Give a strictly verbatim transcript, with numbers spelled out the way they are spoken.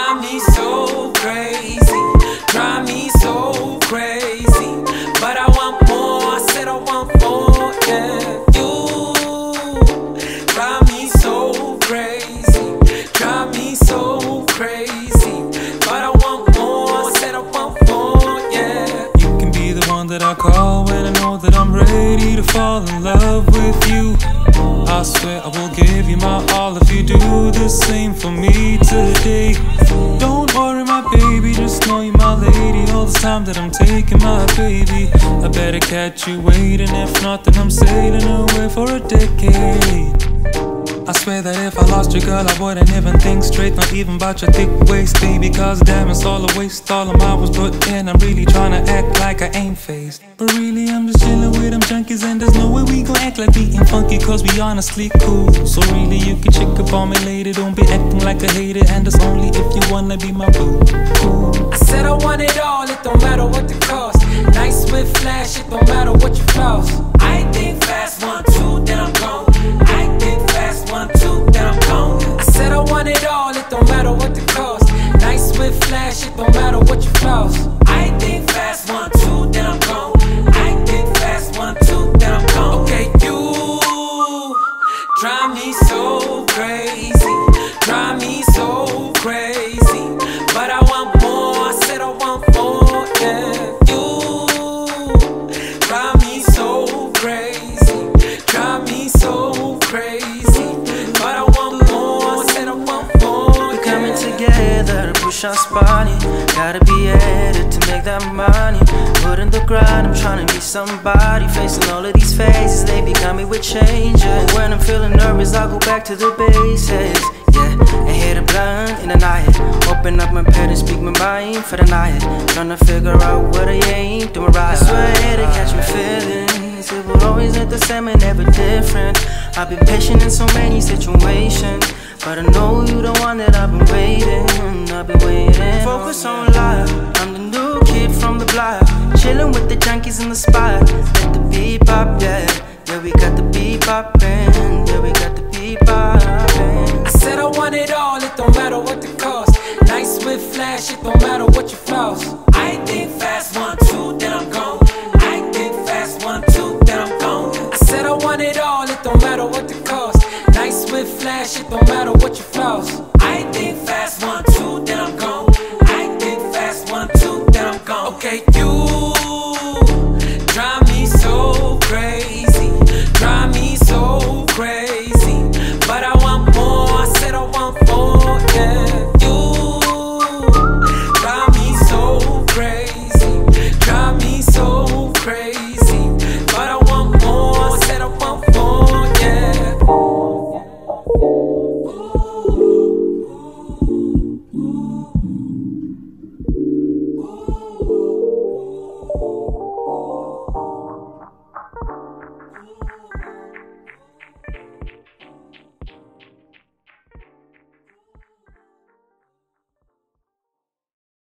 drive me so crazy, drive me so crazy. But I want more, I said I want more, yeah. You drive me so crazy, drive me so crazy. But I want more, I said I want more, yeah. You can be the one that I call when I know that I'm ready to fall in love with you. I swear I will give you my all if you do the same for me today. Don't worry my baby, just know you're my lady. All this time that I'm taking my baby, I better catch you waiting. If not, then I'm sailing away for a decade. I swear that if I lost you, girl, I wouldn't even think straight. Not even about your thick waist, baby. Cause damn, it's all a waste. All of my was put in. I'm really trying to act like I ain't phased, but really I'm just chilling with them junkies. And there's no way we gon' act like we ain't funky, cause we honestly cool. So really you can check up on me later. Don't be acting like a hater, and it's only if you wanna be my boo. I said I want it all, it don't matter what the cost. Nice with flash, it don't matter what you floss. I think fast, one, two, then I'm gone. I think fast, one, two, then I'm gone. I said I want it all, it don't matter what the cost. Nice with flash, it don't matter what you floss. I think fast, one, two, then I'm gone. I think fast, one, two, then I'm gone. Okay, you drive me so crazy, drive me so crazy. But I want more, I said I want more, yeah. You drive me so crazy, drive me so crazy. But I want more, I said I want more, yeah. We're coming together to push our spotty. Gotta be at it to make that money. Put in the grind, I'm trying to be somebody. Facing all of these phases, they be coming with changes. But when I'm feeling nervous, I go back to the basics. Yeah, and hit a blunt in the night. Open up my pad and speak my mind for the night. Tryna figure out what I ain't doing right. I swear I had to catch my feelings. It will always look the same and never different. I've been patient in so many situations, but I know you the one that I've been waiting. I've been waiting. Focus on life, I'm the new kid from the block. Chillin' with the junkies in the spot. Let the beat pop, yeah. Yeah, we got the beat poppin'. Yeah, we got the beat poppin'. I said I want it all, it don't matter what the cost. Nice with flash, it don't matter what you floss.